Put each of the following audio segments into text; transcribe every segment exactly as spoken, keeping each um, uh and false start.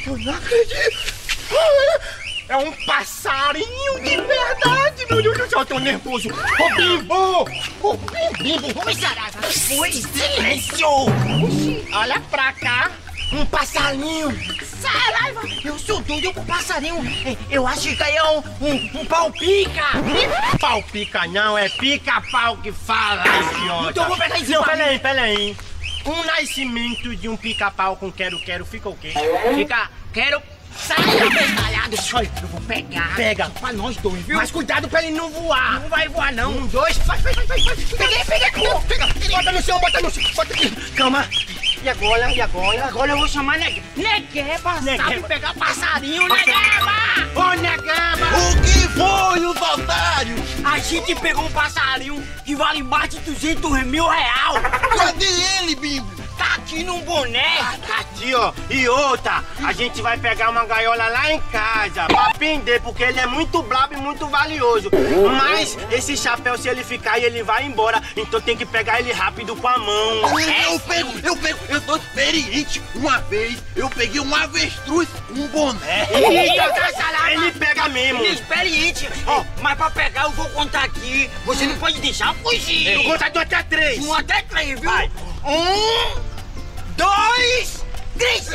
Eu não acredito. É um passarinho de verdade, meu Deus do céu, eu tô nervoso. Ô, Bimbo! Ô, Bimbo, ô, Saraiva, foi silêncio! Olha pra cá, um passarinho. Saraiva, eu sou doido com passarinho. Eu acho que é um, um, um pau-pica. Pau-pica não, é pica-pau que fala, idiota. Então eu vou pegar isso. Não, peraí, peraí. Um nascimento de um pica-pau com quero-quero fica o quê? Fica quero... Sai, bestalhado! Eu vou pegar. Pega. Pra nós dois, viu? Mas cuidado pra ele não voar. Não vai voar, não. Um, dois, vai, vai, vai, vai. Peguei, peguei, pega, pega. Bota no chão, bota no chão. Bota aqui. Calma. E agora, e agora? Agora eu vou chamar Negueba. Negueba, sabe pegar passarinho, Negueba! Ô, Negueba! O que foi, os otários? A gente pegou um passarinho que vale mais de duzentos mil real. Cadê ele, Bimbo? Tá aqui num boné. Tá aqui, ó. E outra, a gente vai pegar uma gaiola lá em casa pra prender, porque ele é muito brabo e muito valioso. Mas esse chapéu, se ele ficar, ele vai embora. Então tem que pegar ele rápido com a mão. Eu, eu pego, eu pego, eu sou experiente. Uma vez eu peguei um avestruz com um boné. Ele pega mesmo. Ele é experiente. Ó, mas pra pegar eu vou contar aqui. Você não pode deixar fugir. Eu vou contar de um até três. Um até três, viu? Vai. Um, dois, três.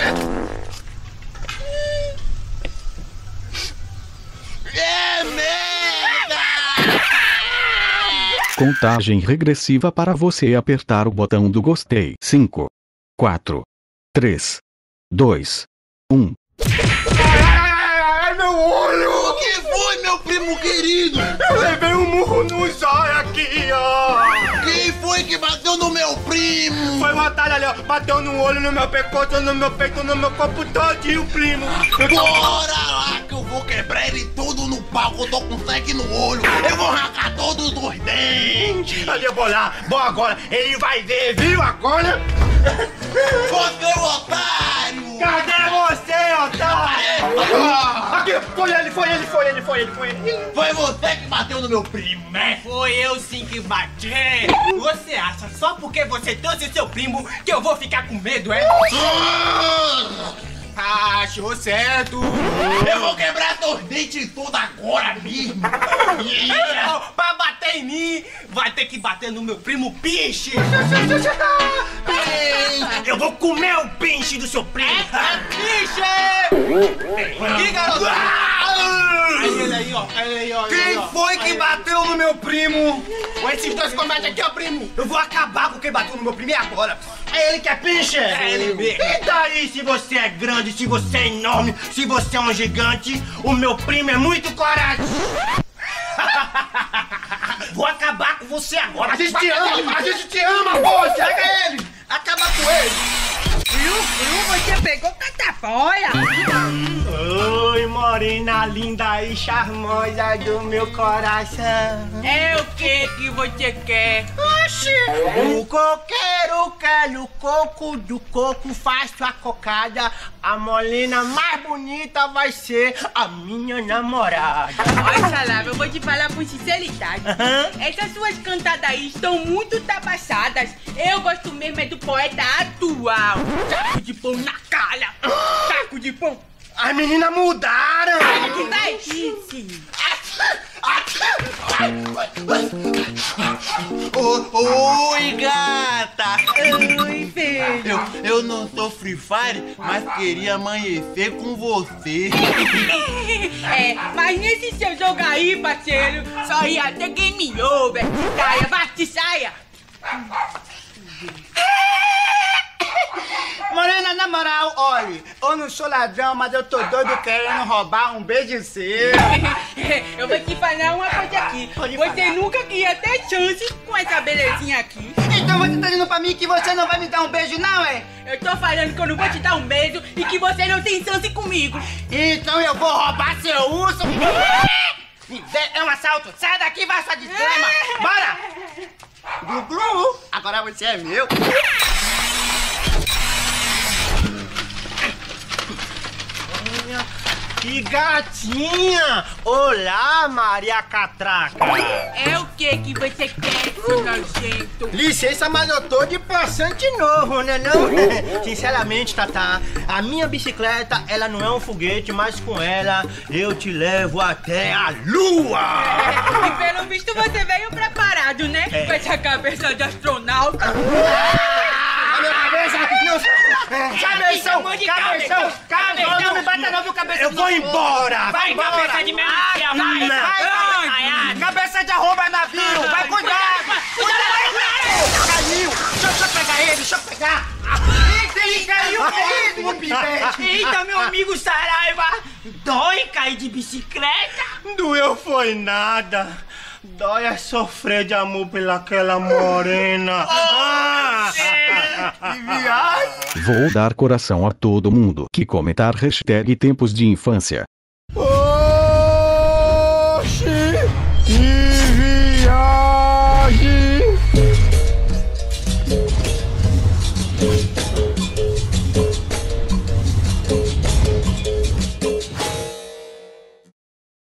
É merda! Contagem regressiva para você apertar o botão do gostei. cinco, quatro, três, dois, um. Ai, meu olho! O que foi, meu primo querido? Eu levei um murro no zóio aqui, ó! Quem foi que bateu no meu primo? Foi um otário ali, ó! Bateu no olho, no meu pescoço, no meu peito, no meu corpo todinho, primo! Eu tô... Bora lá que eu vou quebrar ele todo no pau, que eu tô com sangue no olho! Eu vou arrancar todos os dentes! Ali, eu vou lá, vou agora! Ele vai ver, viu agora? Você, otário! Cadê você, otário? Aqui, foi ele, foi ele, foi ele, foi ele, foi ele! Foi você que bateu no meu primo, né? Foi eu sim que bati. Você acha só porque você trouxe seu primo que eu vou ficar com medo, é? Ah, achou certo! Eu vou quebrar seus dentes tudo agora mesmo! Yeah. Pra bater em mim, vai ter que bater no meu primo Pinche! Eu vou comer o pinche do seu primo! Pinche! Aqui, garoto! Aí ele aí, ó. Aí ele aí, ó. Quem foi que bateu no meu primo? Com esses dois combates aqui, ó, primo! Eu vou acabar com quem bateu no meu primo e agora! É ele que é pinche? É ele mesmo! E daí se você é grande, se você é enorme, se você é um gigante, o meu primo é muito coragem! Vou acabar com você agora! A gente te ama! A gente te ama, poxa! Pega ele! Acaba com ele! Viu, viu? Você pegou catapolha! Oi, morena linda e charmosa do meu coração! É o que que você quer? Oxi! O coqueiro quer o coco, do coco faço a cocada. A morena mais bonita vai ser a minha namorada. Olha, Salava, eu vou te falar com sinceridade. Uhum. Essas suas cantadas aí estão muito tabaçadas. Eu gosto mesmo é do poeta atual. Taco de pão na cara. Taco de pão. As meninas mudaram! Que tá isso? Oh, oi, gata! Oi, filho. Eu, eu não sou Free Fire, mas queria amanhecer com você. É, mas nesse seu jogo aí, parceiro, só ia ter game over. Saia, bate, saia. Morena, na moral, olha, eu não sou ladrão, mas eu tô doido querendo roubar um beijo seu. Eu vou te falar uma coisa aqui. Pode Você falar. nunca ia ter chance com essa belezinha aqui. Então você tá dizendo pra mim que você não vai me dar um beijo, não, é? Eu tô falando que eu não vou te dar um beijo e que você não tem chance comigo. Então eu vou roubar seu urso. É um assalto. Sai daqui, vai sua desgrama. Bora! Glu-glu, agora você é meu. Que gatinha! Olá, Maria Catraca! É o que que você quer? seu nojento. Licença, mas eu tô de passante novo, né não? Sinceramente, Tatá, a minha bicicleta, ela não é um foguete, mas com ela eu te levo até a lua! É, e pelo visto você veio preparado, né? É. Com essa cabeça de astronauta. A minha cabeça! Não! Cabeção! Pelo amor de Cabeção! Deus. Cabeção! Não me bata não, viu, cabeça? Eu vou embora! Vai, embora. cabeça de melancia, vai! Não. Vai, Ai, cabeça de arroba navio! Vai, cuidado! Cuidado! Caiu! Deixa, deixa eu pegar ele, deixa eu pegar! Eita, ele caiu mesmo, pivete! Eita, meu amigo Saraiva! Dói cair de bicicleta? Doeu foi nada! Dói é sofrer de amor pelaquela morena! Ah! Que viagem! Vou dar coração a todo mundo que comentar hashtag tempos de infância.